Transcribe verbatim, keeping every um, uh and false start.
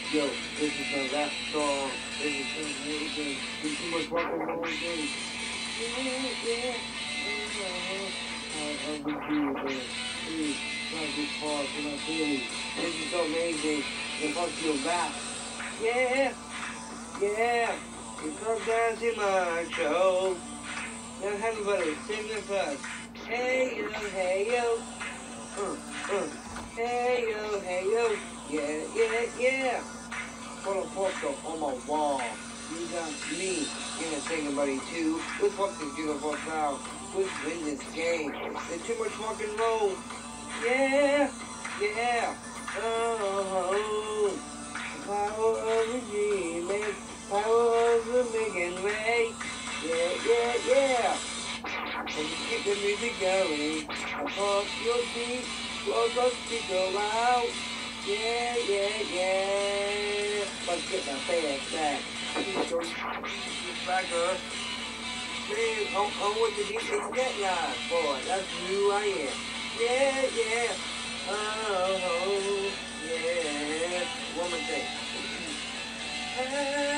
Yo, this is a rap song. This is too amazing. There's too much rock and roll thing. Yeah, yeah. I love the groove, man. Please, try to get far to my feelings. This is so amazing. It wants you back. Yeah, yeah. You come down to my show. Now everybody sing with us. Hey yo, hey yo. Uh, uh. Hey yo, hey yo. Yeah, yeah, yeah. Put a poster on my wall. You got me in a singing buddy too. Let's walk this beautiful crowd. Let's win this game. There's too much rock and roll. Yeah, yeah. Oh, the power of the dreaming, power of the making way. Yeah, yeah, yeah. And you keep the music going. Across your feet, close up, speaker loud. Yeah, yeah, yeah. Let's get my fast back. Backer. Man, I, I want to get this deadline, boy. That's who I am. Yeah, yeah. Oh, yeah. One more thing.